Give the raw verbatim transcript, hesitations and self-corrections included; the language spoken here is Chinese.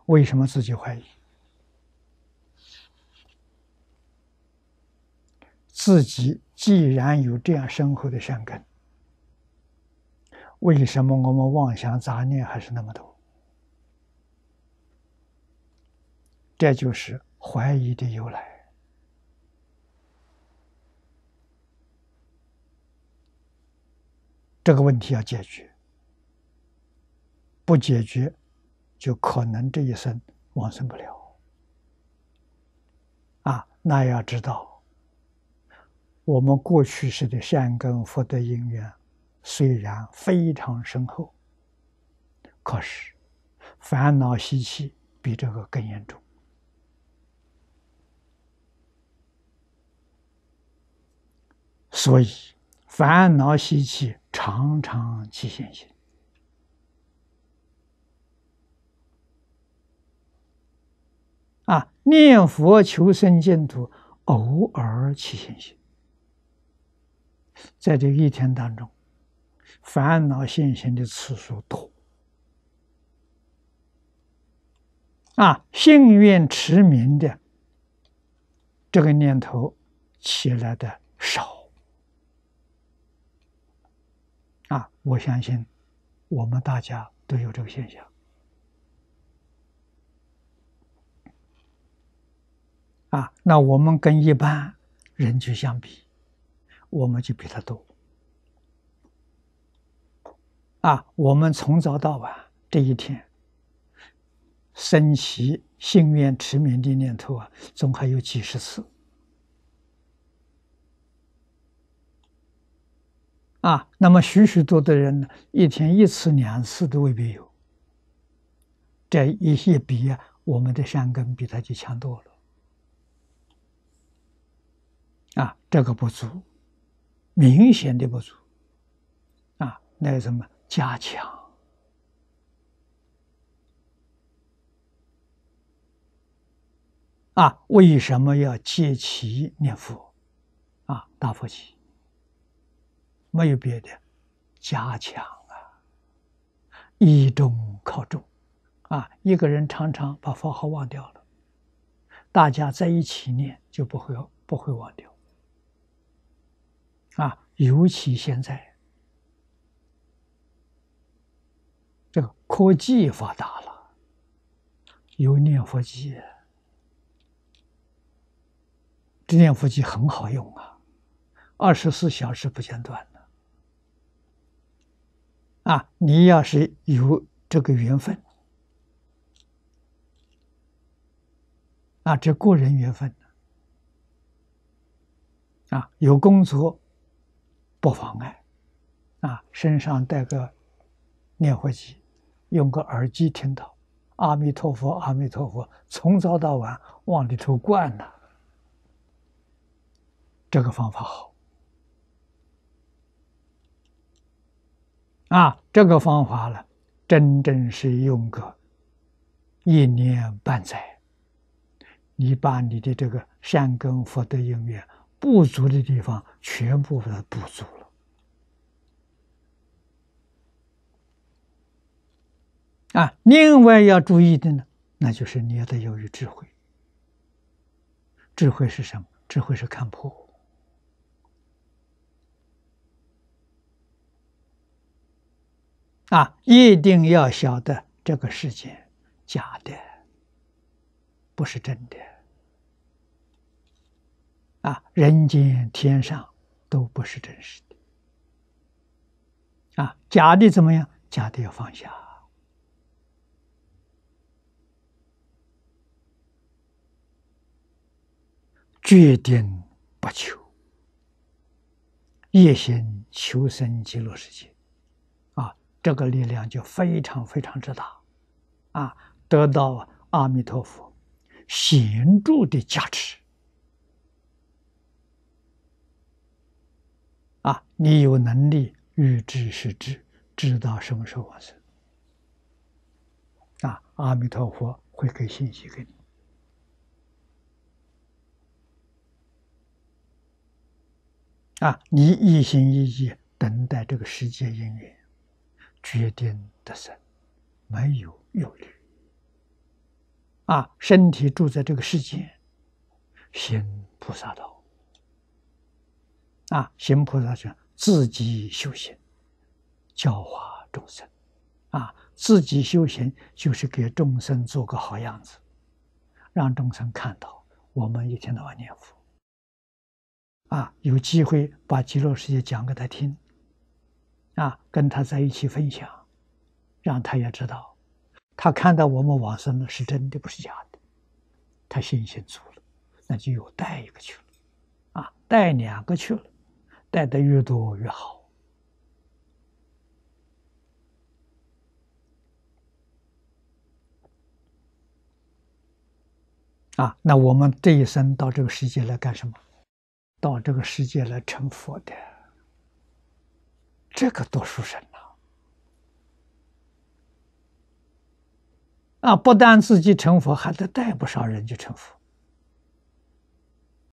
为什么自己怀疑？自己既然有这样深厚的善根，为什么我们妄想杂念还是那么多？这就是怀疑的由来。这个问题要解决，不解决，就可能这一生往生不了。啊，那要知道，我们过去世的善根福德因缘虽然非常深厚，可是烦恼习气比这个更严重。所以烦恼习气常常起现行。啊，念佛求生净土，偶尔起现行。在这一天当中，烦恼现行的次数多。啊，信愿持名的这个念头起来的少。啊，我相信我们大家都有这个现象。啊，那我们跟一般人去相比，我们就比他多。啊，我们从早到晚这一天升起信愿持名的念头啊，总还有几十次。啊，那么许许多多的人呢，一天一次两次都未必有。这一些比啊，我们的善根比他就强多了。啊，这个不足，明显的不足。啊，那个什么加强。啊，为什么要戒其念佛？啊，大佛起。没有别的，加强啊，以重靠重啊。一个人常常把佛号忘掉了，大家在一起念就不会不会忘掉啊。尤其现在这个科技发达了，有念佛机，这念佛机很好用啊，二十四小时不间断。啊，你要是有这个缘分，啊，这个人缘分，啊，有工作不妨碍，啊，身上带个念佛机，用个耳机听到阿弥陀佛，阿弥陀佛，从早到晚往里头灌了，这个方法好。啊，这个方法呢，真正是用个一年半载，你把你的这个善根福德因缘不足的地方全部的补足了。啊，另外要注意的呢，那就是你要得有智慧。智慧是什么？智慧是看破。啊，一定要晓得这个世界假的，不是真的。啊，人间天上都不是真实的。啊，假的怎么样？假的要放下。决定不求，一心求生极乐世界。这个力量就非常非常之大，啊，得到阿弥陀佛显著的加持，啊，你有能力预知时至，知道什么时候往生，啊，阿弥陀佛会给信息给你，啊，你一心一意等待这个世界因缘。决定得生，没有忧虑。 啊，身体住在这个世界，行菩萨道。啊，行菩萨是自己修行，教化众生。啊，自己修行就是给众生做个好样子，让众生看到我们一天到晚念佛。啊，有机会把极乐世界讲给他听。啊，跟他在一起分享，让他也知道，他看到我们往生了是真的，不是假的，他信心足了，那就有带一个去了。啊，带两个去了，带的越多越好。啊，那我们这一生到这个世界来干什么？到这个世界来成佛的，这个多殊胜啊！啊，不但自己成佛，还得带不少人去成佛。